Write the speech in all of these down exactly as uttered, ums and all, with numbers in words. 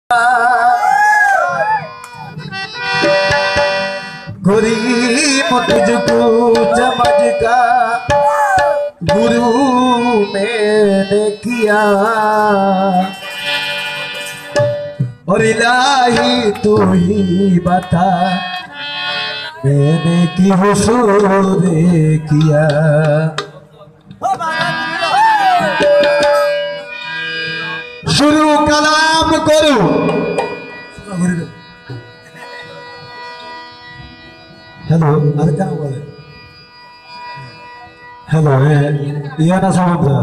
गरीब तुझको समझ का गुरु मैंने किया और इलाही तू ही बता मैंने की हुसूर किया। शुरू कलाम करो हेलो अरे क्या बोले हेलो ये ना समझ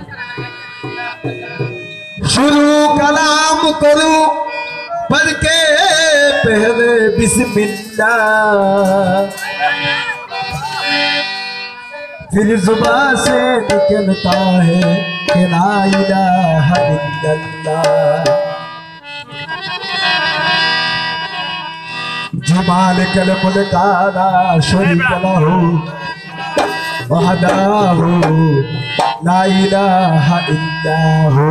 शुरू कलाम करो पढ़ के पहले बिस्मिल्लाह फिर जुबान से निकलता है कि ला इलाहा इल्लल्लाह। जमाल कलमुल काला शरीक लहू वहदाहू ला इलाहा इल्लल्लाह।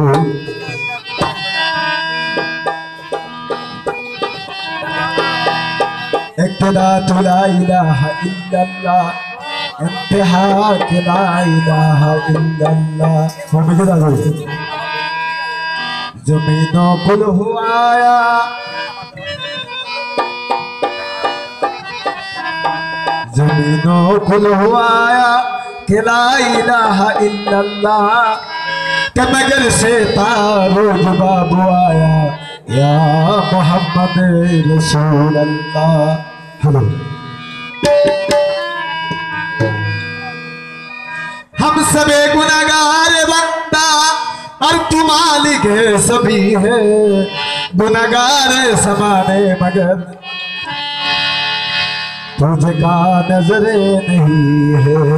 इब्तिदा तो ला इलाहा इल्लल्लाह इंतहा के ला इलाहा इल्लल्लाह। जमीनों कुल हुआया जमीनों कुल हुआया के ला इलाहा इल्लल्लाह के मगर से तारो जवाब आया या मोहम्मद रसूल अल्लाह। हेलो हम सबे गुनहगार बंदा और तू मालिक है सभी है गुनहगार समाने मगर तुझे का नजरे नहीं है।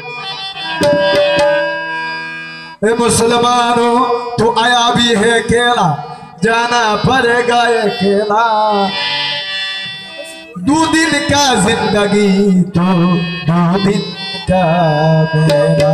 ए मुसलमानों तू आया भी है अकेला जाना पड़ेगा अकेला। दो दिन का जिंदगी तो दो दिन का मेरा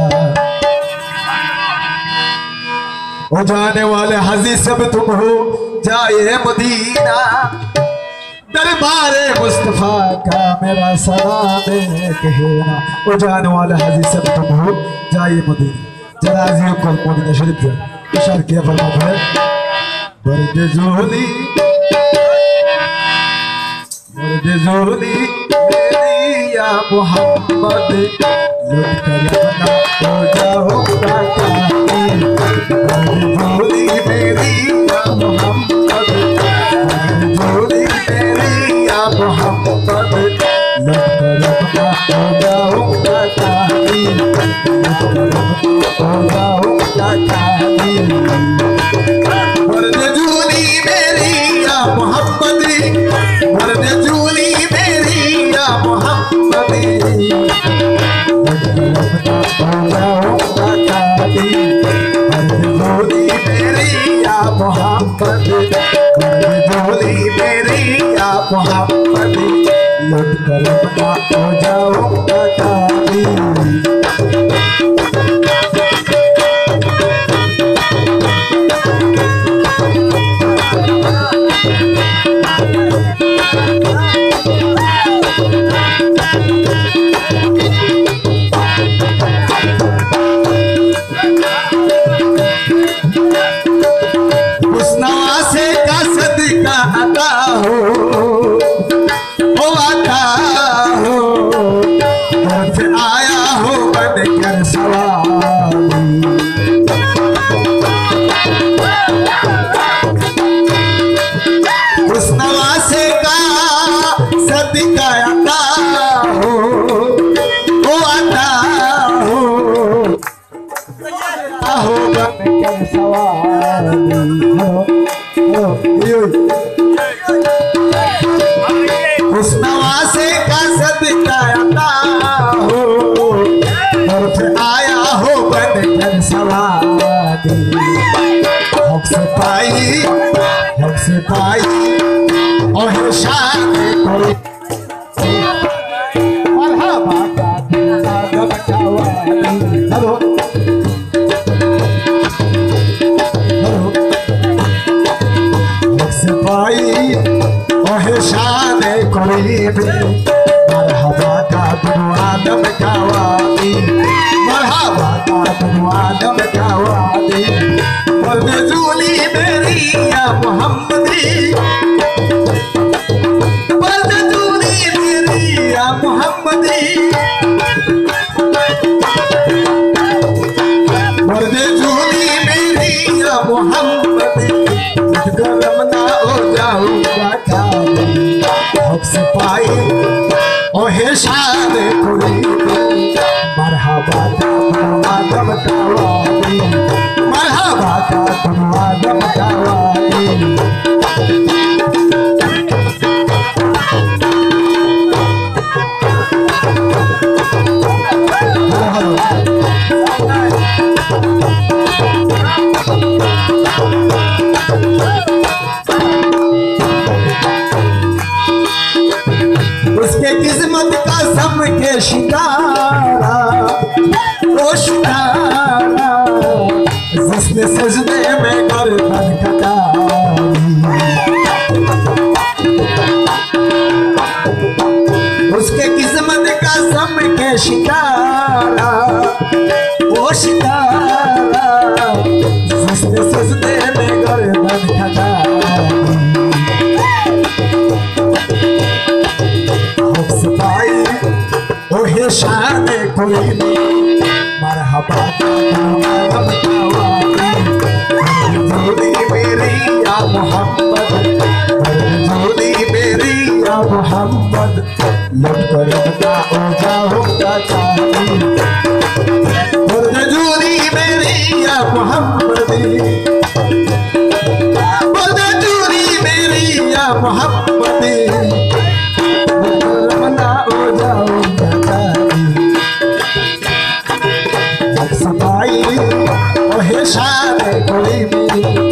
ओ जाने वाले हाजी सब तुम हो जाए मदीना दरबारे मुस्तफा का मेरा सलाम कहना। ओ जाने वाले हाजी सब तुम हो जाए मदीना जरा जी को मदीना शरीफ जा इशारा किया फरमाता है बर्द जोली बर्द जोली मेरी या मोहम्मद लुट कर अपना हो जाऊंगा जोली मेरी या मोहम्मद जोली मेरी या मोहम्मद लुट कर अपना हो जाऊंगा हो जाऊंगा मर्द जूली मेरी या मोहम्मद मर्द जूली मेरी या मोहम्मद जोली मेरी या मोहम्मद जोली मेरी या मोहम्मद लुट कर अपना हो जाऊंगा उस नवासे का सदका आता हो और फिर आया हो बनकर सवारी हक से पाई हक से पाई और शान कोई मरहबा का आदम कवाली। हेलो पाई ओहे शान करीबी मरहबा का दुनु आदम का वादी मरहबा का दुनु आदम का वादी मर्द जूली मेरी या मोहम्मदी मर्द जूली मेरी या मोहम्मदी मर्द जूली मेरी या मोहम्मदी गरम ना हो जाऊंगा हक से पाई ओहे शान करीबी मरहबा का दुनु आदम का वादी मरहबा का दुनु आदम का वादी उसके किस्मत का सम के शिकारा ओ शिकारा जिसने सजदे में गर्दन कटाई उसके किस्मत का सम के शिकारा ओ शिकारा जिसने सजदे में गर्दन कटाई ओहे शान करीबी मरहबा का आदम का वादी जोड़ी मेरी या मोहम्मद जोड़ी मेरी या मोहम्मद लुट कर बता ओ जाऊंगा चांदी जोड़ी मेरी या मोहम्मद जोड़ी मेरी या मोहम्मद सफाई ओहे शान करीबी